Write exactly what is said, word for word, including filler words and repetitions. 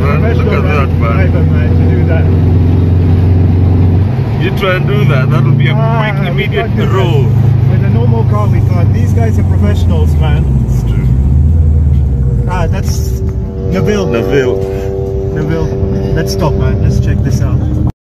man. Look at that, man. Driver, man, to do that. You try and do that, that'll be a Ah, quick, we immediate can't do that. roll. With a normal car, we can't. These guys are professionals, man. It's true. Ah, that's Neville. Neville. Neville. Let's stop, man. Let's check this out.